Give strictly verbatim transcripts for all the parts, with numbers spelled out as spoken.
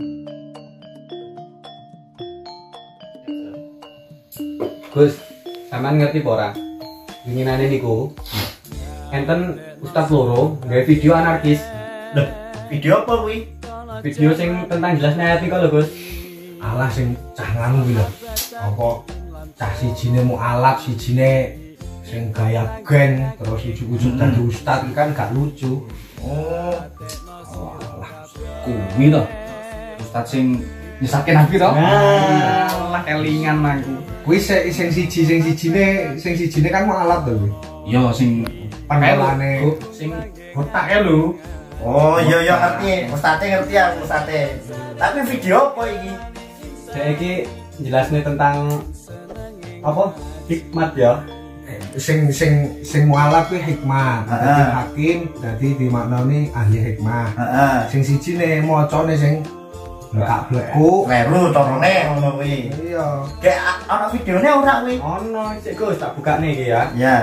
Gus, sampean ngerti apa ora? Winginane niku enten Ustaz loro nggawe video anarkis. Loh, video apa kuwi? Video sing tentang jelasnya ayat iku lho, Gus. Alah sing cah nganu kuwi lho. Apa cah sijine mu alap, sijine sing gaya geng, terus ujug-ujug dadi ustaz kan gak lucu. Oh, Alah, kuwi lho. Ustaz sing nyesake nabi to? Nah, kelingan aku. Kuwi sing sing siji sing sijine sing sijine kan mu alap to kuwi. Iya sing Penelane Sing botak e lho. oh iya iya ngerti. Ustate ngerti aku ustate. Tapi video apa iki? Saya iki jelasnya tentang apa? Hikmat ya. sing sing sing mualaf kuwi hikmah. Dadi Heeh. hakim, dadi dimaknani ahli hikmah. Heeh. Sing sijine macane sing gak bleku. Kleru carane ngono kuwi. Iya. Kayak ana videone ora kuwi? Ono sik Gus tak bukane iki ya. Ya.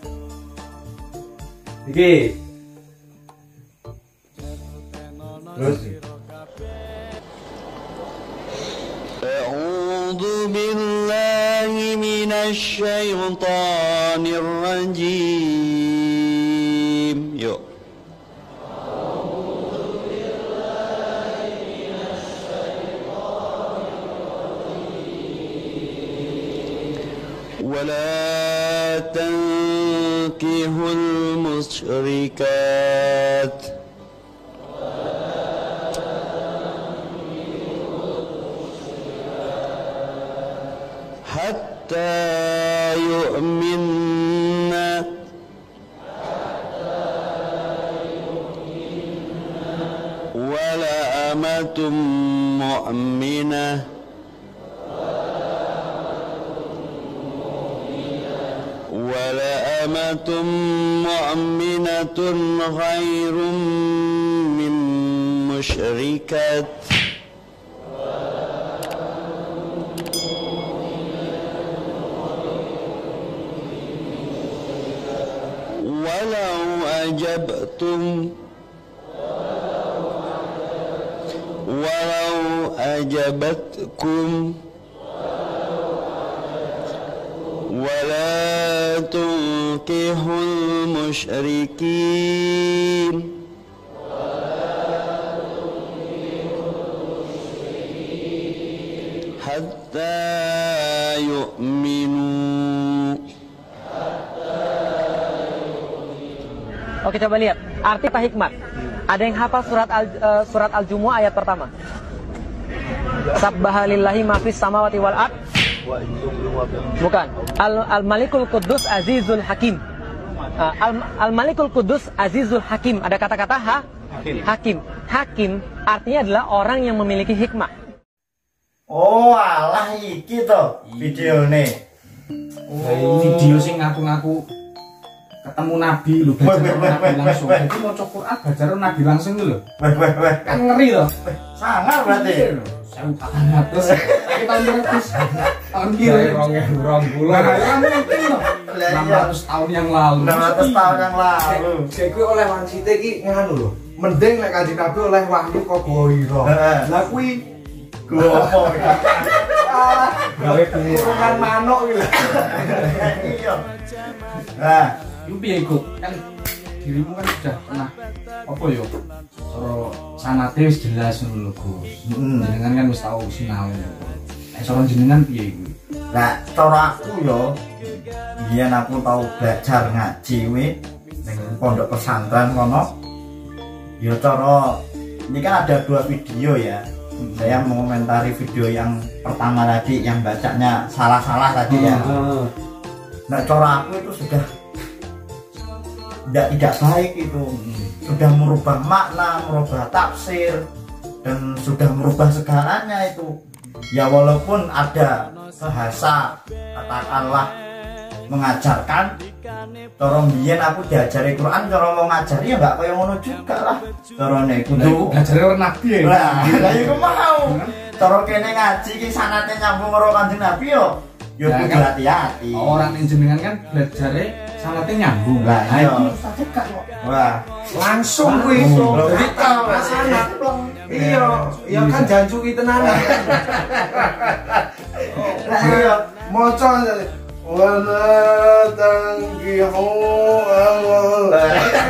Iki. Terus أعوذ بالله من الشيطان الرجيم يو ولا تنكحوا المشركات حتى يؤمن ولا أمة مؤمنة ولا أمة مؤمنة غير من مشركة ولو أجبتم ولو أجبتكم ولا تنكحوا المشركين حتى يؤمنوا. Oke, coba lihat arti kata hikmat. Ada yang hafal surat al, uh, surat Al-Jumu'ah ayat pertama. Sabbahalillahi ma fis samawati wal ard. Bukan. Al-Malikul Quddus Azizul Hakim. Uh, Al-Malikul Quddus Azizul Hakim. Ada kata-kata ha? Hakim. Hakim. Hakim artinya adalah orang yang memiliki hikmah. Oh, alah iki to videone. oh. Video sing ngaku-ngaku ketemu nabi lho, Weh, belajar weh, nabi weh, langsung. weh, weh. Jadi maca Quran belajar nabi langsung lho. Weh weh weh. Kan ngeri loh. Sangar berarti. Saya patang atus. Saya tahun beratus. Tahun kira rong bulan. Nah, kan mungkin loh. enam ratus tahun yang lalu. enam ratus tahun yang lalu. Kayak kuwi oleh wansite iki nganu lho. Mending lek Kanjeng Nabi oleh wahyu kok Goiro. Heeh. Lah kuwi Gua apa iki? gawe kurungan manuk iki lho. Iya. Nah, Lu piye iku? Kan dirimu kan sudah pernah apa yo? Cara sanate wis jelas ngono lho, Gus. Mm. Jenengan kan wis tau sinau. Nek cara jenengan piye iku? nah cara aku yo biyen aku tau belajar ngaji kuwi ning pondok pesantren kono. Ya cara ini kan ada dua video ya. Saya mengomentari video yang pertama tadi yang bacanya salah-salah tadi ya. Nah cara aku itu sudah tidak tidak baik itu, sudah merubah makna, merubah tafsir, dan sudah merubah segalanya itu. Ya walaupun ada bahasa katakanlah mengajarkan, cara mbiyen aku diajari Quran, cara mau ngajari ya nggak kayak ngono juga lah. Cara nek kudu belajar orang nabi ya. lah, lah iku mau. Cara kene ngaji ki sanate nyambung karo Kanjeng Nabi yo. Yo Ya, kudu kan? hati-hati. Orang yang jenengan kan belajarnya sangatnya nyambung. Lah, Nah, iya. itu Ustaz cekak kok. Wah, Langsung kuwi. Langsung. Jadi Langsung. sangat. Iya. ya kan jancuki tenanan. Lah iya. Maca wala tangkihu Allah.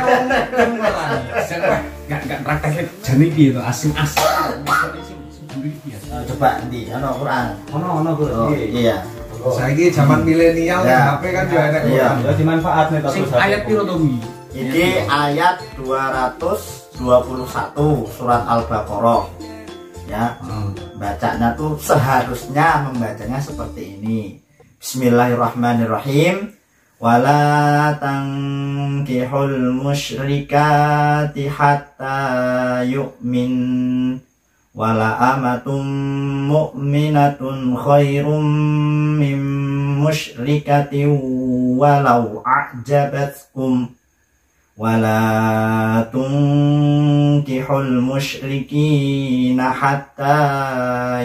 Enggak enggak prakteknya jane piye to asin-asin. Coba nanti ana Quran. Ono ono Gus. Oh, iya. Saiki zaman milenial Ya. H P kan juga enak. Iya. Ya dimanfaatne to Sing terus. ayat piro to kuwi? Ini ayat dua ratus dua puluh satu surat Al-Baqarah. Ya, bacanya tuh seharusnya membacanya seperti ini. Bismillahirrahmanirrahim. Wala tankihul musyrikati hatta yu'min wala amatum mu'minatun khairum min musyrikatin walau a'jabatkum wala tunkihul musyrikina hatta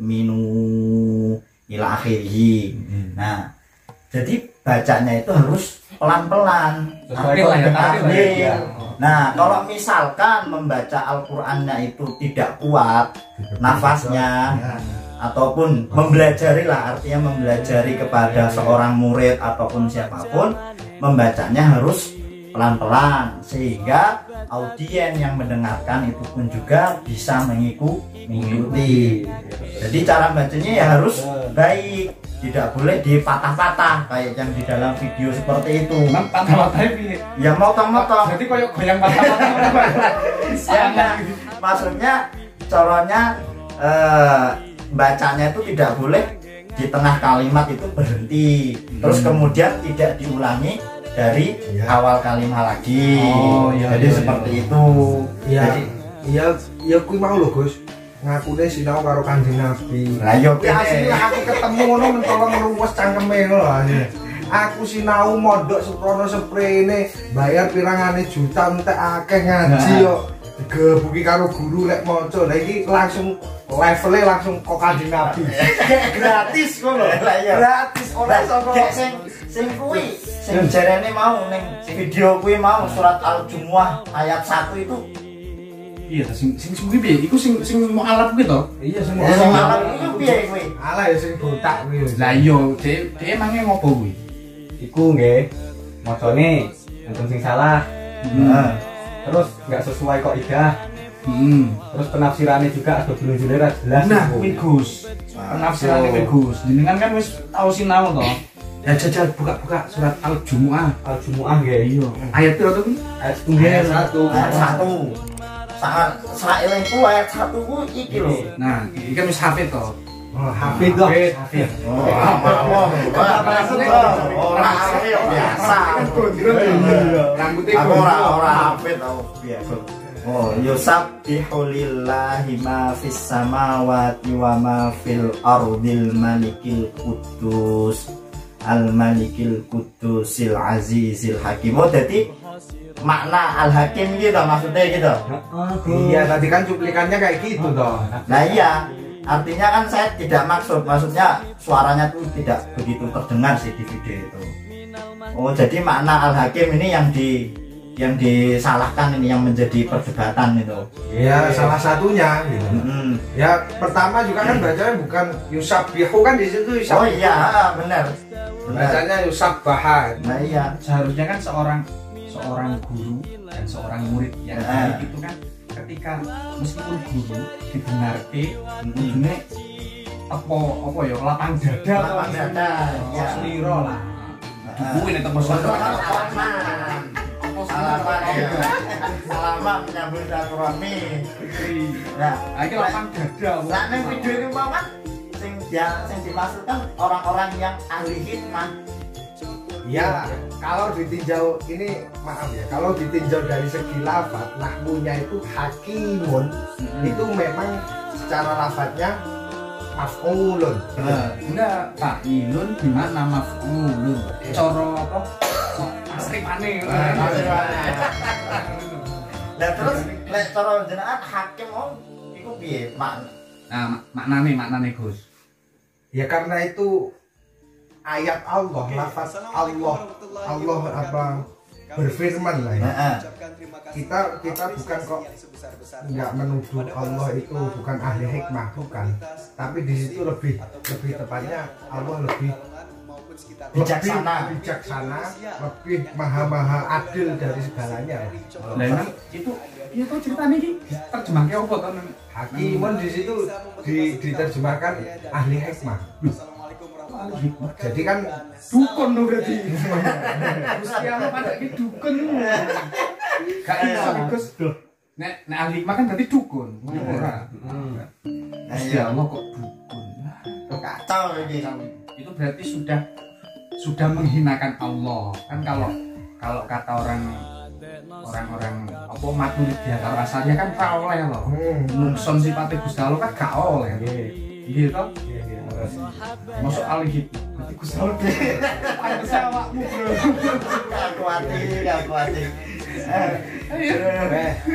yu'minu ila akhirih. Nah, jadi bacanya itu harus pelan-pelan. Sesuai Tartil lah ya, konsep tartil asli. Iya. Ya. Nah, kalau misalkan membaca Al-Qur'annya itu tidak kuat nafasnya ataupun mempelajari lah, artinya mempelajari kepada seorang murid ataupun siapapun, membacanya harus pelan-pelan sehingga audien yang mendengarkan itu pun juga bisa mengiku- mengikuti. Jadi cara bacanya ya harus baik, tidak boleh dipatah-patah kayak yang di dalam video seperti itu. Nang patah-patah piye? Ya motong-motong. Berarti koyo goyang patah-patah. Ya enggak. Maksudnya caranya eh, bacanya itu tidak boleh di tengah kalimat itu berhenti, terus kemudian tidak diulangi dari Ya. awal kalimat lagi. Oh, iya, Jadi iya, seperti iya. itu. Iya. Jadi Iya, iya kuwi mau lho, Gus. Ngakune sinau karo Kanjeng Nabi. lah yo Ya asli kene. aku ketemu ngono mentolo ngruwes cangkeme ngono asli. Aku sinau mondok seprono seprene, bayar pirangane juta entek akeh ngaji yo. Digebuki karo guru lek maca. Lah iki langsung levelnya langsung kok Kanjeng Nabi. Gratis ngono. Lah iya. Gratis ora saka Gek sing sing kuwi sing jarene mau ning video kuwi mau surat Al-Jumuah ayat satu itu. Iya, sing sing sing piye? Iku sing sing mau alap kuwi to? Iya sing Ya sing malam itu piye kuwi? Alah ya sing botak kuwi. Lah iya, dhek dhek emangnya ngopo kuwi? Iku nggih. Macane enten sing salah. Nah, Terus nggak sesuai kok idah. Hmm. Terus penafsirannya juga ada belum-belum ra jelas. Nah, iku. kuwi Gus. Penafsirane kuwi Gus. Jenengan kan wis tau sinau to. Ya jajal buka-buka surat Al-Jumuah. Al-Jumuah nggih. Iya. Ayat piro to kuwi? Ayat setunggal. satu. ayat satu. Sangat saelengku ayat satu ku iki lho. Nah, iki kan wis hafid to. Oh, hafid toh. Hafid. Oh, ora hafid biasa. Rambutnya Aku ora gondrong. ora hafid tau biasa. Oh, yusabbihu lillahi ma fis samawati wa ma fil ardil malikil quddus al malikil quddusil azizil hakim. Oh, dadi makna al hakim gitu maksudnya gitu. Iya, tadi kan cuplikannya kayak gitu toh. Nah iya, artinya kan saya tidak maksud, maksudnya suaranya tuh tidak begitu terdengar sih di video itu. Oh, jadi makna al hakim ini yang di yang disalahkan ini, yang menjadi perdebatan itu. Iya, salah satunya gitu. Mm-mm. Ya, pertama juga kan bacanya bukan yusabbihu kan di situ Oh yusab. iya, benar. Benar. Bacanya yusabbaha. Nah iya. Seharusnya kan seorang seorang guru dan seorang murid yang Ah. baik itu kan ketika meskipun guru didengarke ujungnya apa apa ya lapang dada Lapang dada, ya. seliro lah Ah. kuwi nek temu Salaman. Salaman ya. Salaman menyambut silaturahmi. Nah, iki lapang dada Lah ning video ini mau kan sing dia sing dimaksudkan orang-orang yang ahli hikmah. Ya, kalau ditinjau ini maaf ya, kalau ditinjau dari segi lafaz, nahwunya itu hakimun, itu memang secara lafaznya maf'ulun. enggak fa'ilun gimana maf'ulun cara apa asrifane Lah terus lek cara jenengan hakim mau iku piye makna? nah mak- maknane maknane Gus Ya karena itu ayat Allah, lafaz Allah, Allah apa berfirman lah ya. Heeh. Kita kita bukan kok nggak menuduh Allah itu bukan ahli hikmah, bukan. Tapi di situ lebih lebih tepatnya Allah lebih Bijaksana. lebih bijaksana, lebih maha-maha adil dari segalanya. Lah emang itu iya tuh ceritanya iki terjemahke apa to? Hakimun di situ di, diterjemahkan ahli hikmah. Jadi kan Dukun lho berarti. Gusti Allah padake dukun. Gak iso Gus. Nek nek ahli hikmah kan berarti dukun. Ora. Gusti Allah kok dukun. Kacau ini. Itu berarti sudah sudah menghinakan Allah. Kan kalau kalau kata orang orang-orang apa Maturidiyah kalau asalnya kan gak oleh loh. Nungson sifatnya Gusti Allah kan gak oleh. Nggih toh? Masuk ahli hikmah. Berarti Gusti Allah pantes awakmu, Bro. Gak kuati, gak kuati. eh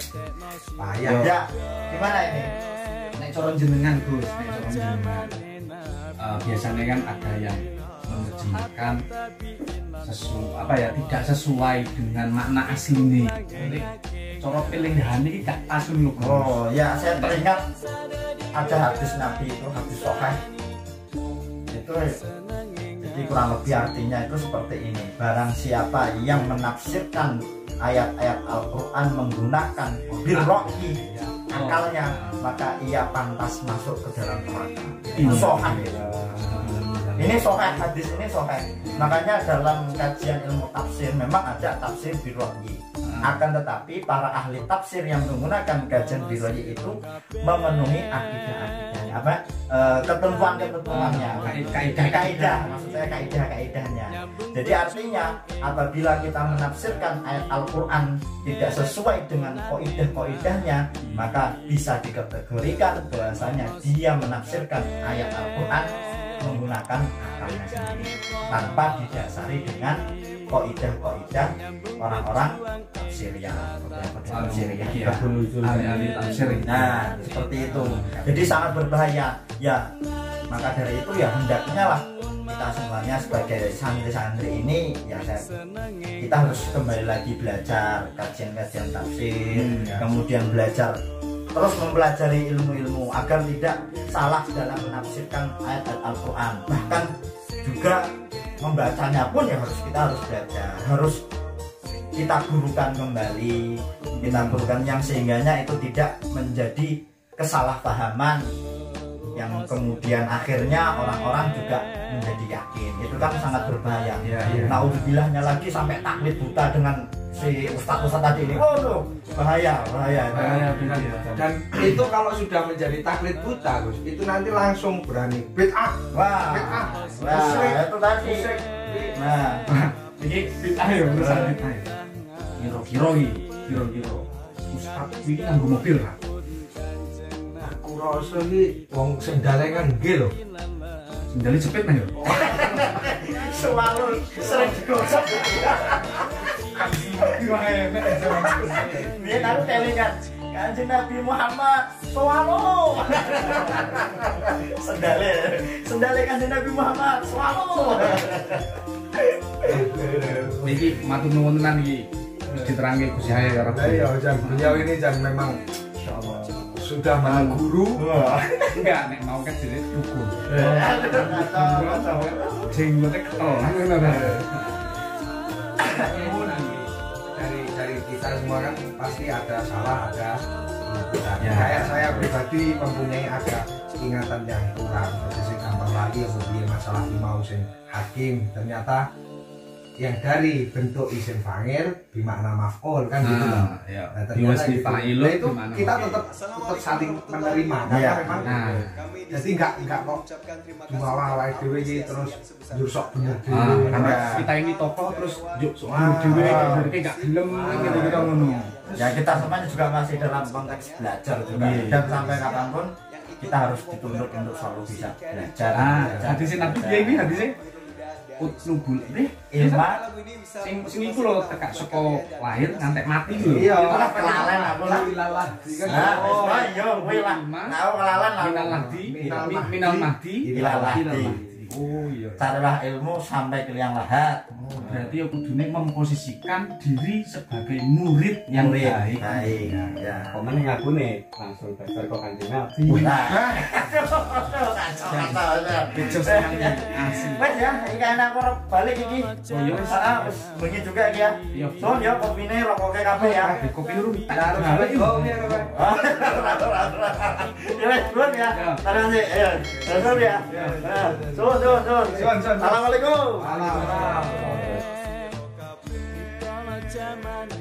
payah. Ya, gimana ini? Nek cara jenengan Gus, nek cara jenengan. Eh, biasanya kan ada yang menerjemahkan sesu apa ya tidak sesuai dengan makna aslinya. Jadi cara pilihan ini gak pas lho. Oh ya, saya teringat ada hadis Nabi itu, hadis Sahih itu, jadi kurang lebih artinya itu seperti ini: barang siapa yang menafsirkan ayat-ayat Al-Quran menggunakan birro'i akalnya, maka ia pantas masuk ke dalam neraka. Itu Sahih. Ini Sahih, hadis ini Sahih. Makanya dalam kajian ilmu tafsir memang ada tafsir birro'i. Akan tetapi para ahli tafsir yang menggunakan kajian birro'i itu memenuhi akidah-akidahnya, apa e, ketentuan-ketentuannya, kaidah-kaidah, maksud saya kaidah-kaidahnya. Jadi artinya apabila kita menafsirkan ayat Al-Quran tidak sesuai dengan kaidah-kaidahnya, maka bisa dikategorikan bahwasanya dia menafsirkan ayat Al-Quran menggunakan akalnya sendiri tanpa didasari dengan kaidah-kaidah orang-orang tafsiriyah, tafsiriyah. Ahli-ahli tafsir. Nah, seperti itu. Jadi sangat berbahaya. Ya, maka dari itu ya hendaknya lah kita semuanya sebagai santri-santri ini ya saya, kita harus kembali lagi belajar kajian-kajian tafsir, hmm, ya. Kemudian belajar terus mempelajari ilmu-ilmu agar tidak salah dalam menafsirkan ayat-ayat Al-Quran. Bahkan juga membacanya pun ya harus kita harus belajar, harus kita gurukan kembali, kita gurukan yang sehingganya itu tidak menjadi kesalahpahaman yang kemudian akhirnya orang-orang juga menjadi yakin. Itu kan sangat berbahaya. Ya, ya. Naudzubillah lagi sampai taklid buta dengan si ustadz-ustadz tadi ini. Waduh, bahaya, bahaya. Bahaya benar ya. Dan itu kalau sudah menjadi taklid buta, Gus, itu nanti langsung berani bid'ah. Wah, Bid'ah. wah, Musyrik. itu tadi. Musyrik. Nah, Ini bid'ah ya urusan bid'ah. Kiro-kiro iki, kiro-kiro. Ustaz iki nganggo mobil kan. Aku rasa iki wong sendale kan nggih lho. Sendalnya jepit nah ya. selalu sering digosok. Biar aku telingan Kanjeng Nabi Muhammad swalo. Sendale, sendale Kanjeng Nabi Muhammad swalo. Iki matur nuwun tenan iki. Diterangke Gus Yahya karo. Nah, iya, Jan, beliau ini Jan memang insyaallah sudah mengguru. Enggak, nek mau kan jadi dukun. Jenggote Jenggotnya ketol. dari dari kita semua kan pasti ada salah, ada benar. Ya. Kayak saya pribadi mempunyai ada ingatan yang kurang. Jadi saya gampang lagi kemudian masalah imau sing hakim ternyata yang dari bentuk isim fa'il bermakna maf'ul kan gitu loh. Ya. Nah, ternyata Diwasdi gitu. fa'ilun Nah, itu gimana? kita tetap tetap saling menerima karena Iya. memang Nah. jadi enggak enggak kok cuma awake dhewe iki terus njur sok bener Ah, dhewe. karena Nah. kita ini tokoh terus yuk sok Wah. dhewe berarti gak gelem gitu kita ngono. Ya kita semuanya juga masih dalam konteks belajar juga. Iya. Dan sampai kapanpun kita harus dituntut untuk selalu bisa belajar. Ah, belajar, hadisnya Nabi belajar. ya ini hadisnya utnubul ini Ilma. sing sing iku lho tekak saka lahir ngantek mati lho. Iya, Itulah kelalen aku lah. ilalah kan. Nah, Oh, wis yo kuwi lah. Tahu kelalen lah. Minal mahdi, Minal mi- mahdi. minal mahdi, Ilal mahdi. ilal mahdi. Oh iya. Carilah ilmu sampai ke liang lahat. Oh, berarti ya kudune memposisikan diri sebagai murid yang Murid, baik. baik. Ya. Ya. Komen yang aku nih langsung belajar kok Kanjeng Nabi. Nah, kacau-kacau. Bejos yang asli. Wes ya, iki enak aku arep balik iki. Oh iya wis. Heeh, wis bengi juga iki ya. Iya. Son ya kopine rokoke kabeh ya. Eh, kopi lurus. Nah, harus balik kok ini apa? Ya wes, duluan ya. Ya. Tahan sih, ayo. Son ya. Son, son, son. Son, son. Assalamualaikum. Alam. Zaman